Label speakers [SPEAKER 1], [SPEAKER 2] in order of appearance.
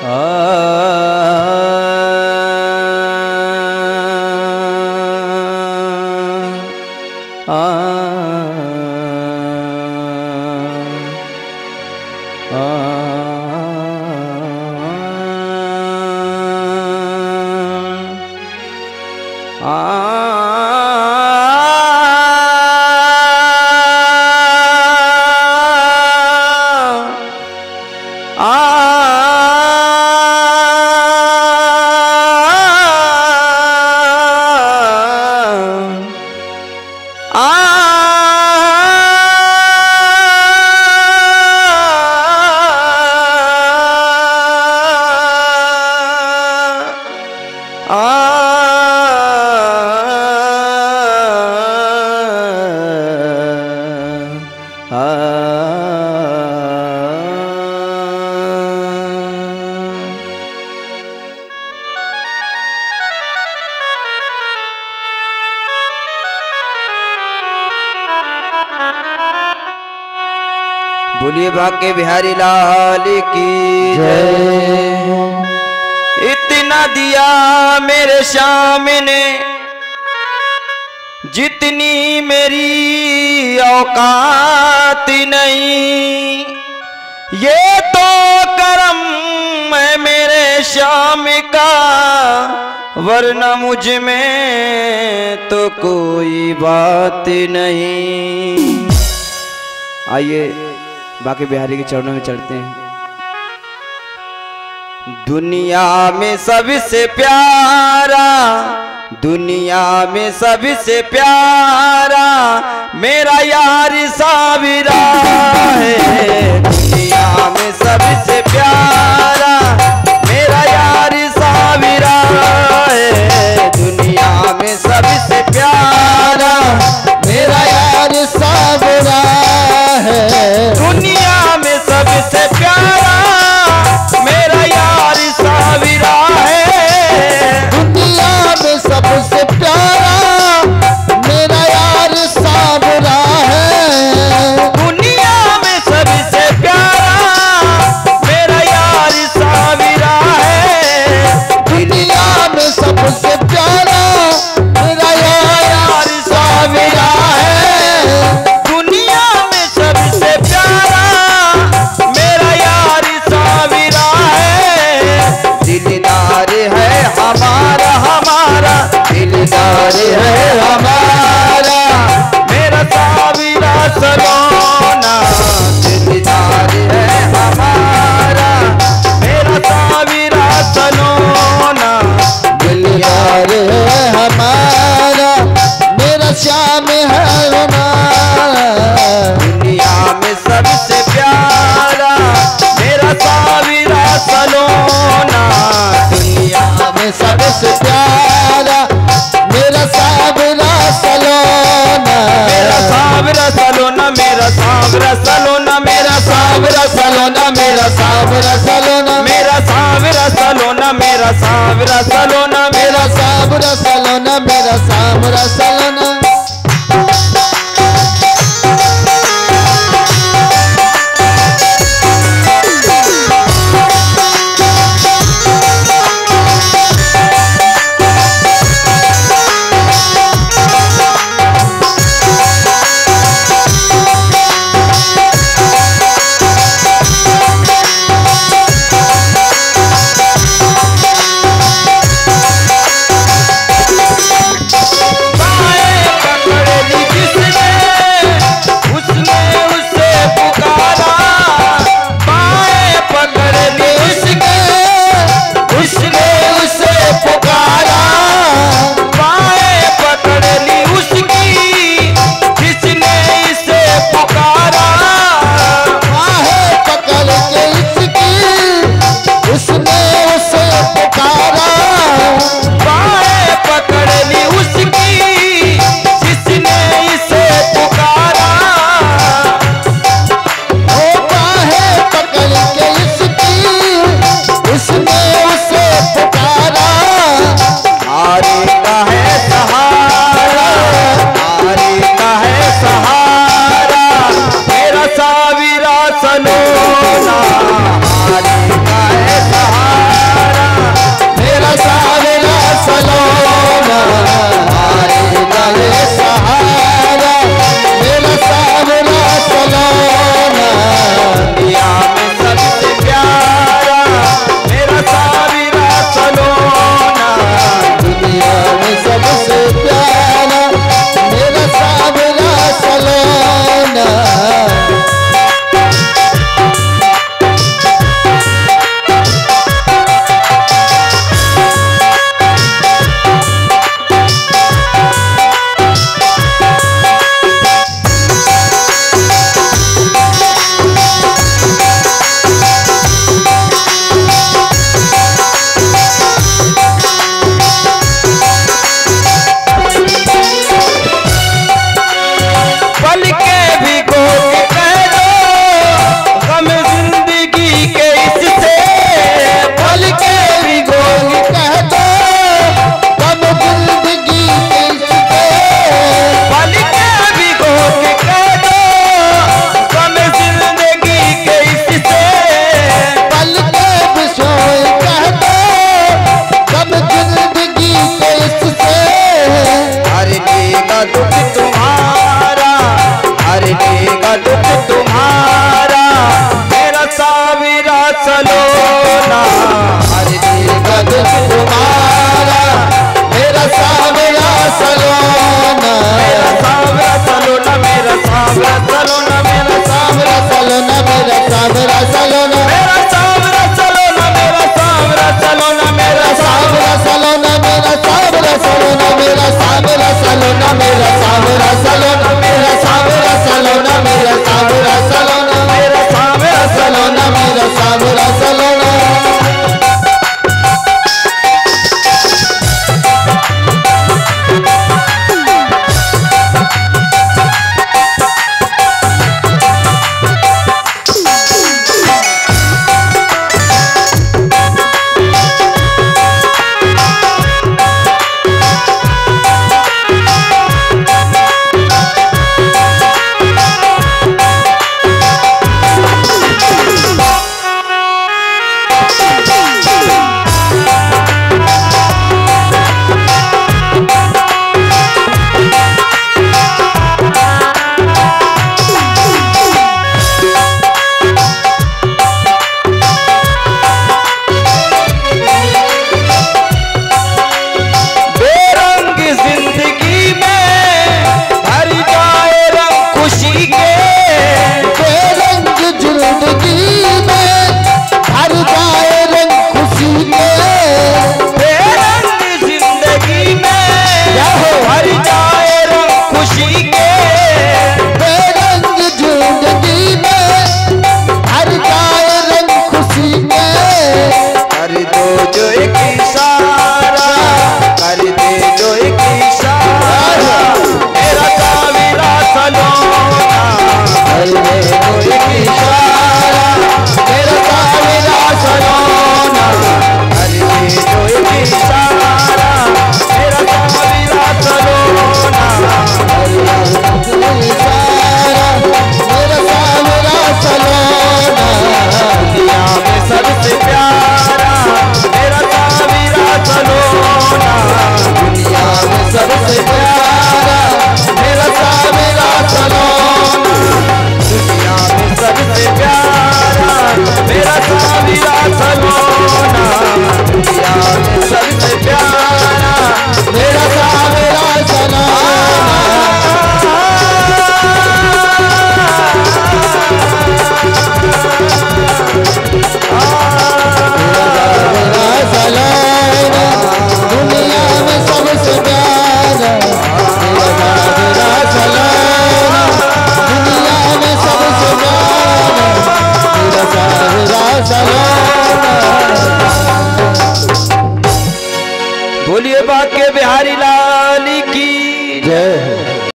[SPEAKER 1] बोलिए बाके बिहारी लाल की जय। इतना दिया मेरे श्याम ने जितनी मेरी औकात नहीं, ये तो करम है मेरे श्याम का, वरना मुझ में तो कोई बात नहीं। आइए बाके बिहारी के चरणों में चढ़ते हैं। दुनिया में सबसे प्यारा, दुनिया में सबसे प्यारा मेरा यार साविरा है। दुनिया में सबसे प्यारा मेरा यार साविरा है। दुनिया में सबसे प्यारा मेरा यार साविरा है। दुनिया में सबसे प्यारा मेरा यार साविरा है। दुनिया में सबसे प्यारा मेरा यार साविरा है। दुनिया में सबसे प्यारा मेरा यार साविरा है। दुनिया में सबसे प्यारा मेरा यार साविरा है। दुनिया में सबसे प्यारा मेरा यार साविरा है। दिलदार है हमारा, हमारा दिलदार है हमारा मेरा साविरा सलोना। दिलदार है हमारा मेरा साविरा सलोना। दिलदार है हमारा मेरा श्याम है हमारा। दुनिया में सबसे प्यारा मेरा साविरा सलोना। दुनिया में सबसे प्यारा मेरा साविरा सलोना। मेरा साविरा सलोना, मेरा साविरा सलोना, मेरा साविरा सलोना, मेरा साविरा सलोना, मेरा साविरा सलोना, मेरा साविरा सलोना, मेरा साविरा सलोना, मेरा साविरा सलोना। जी के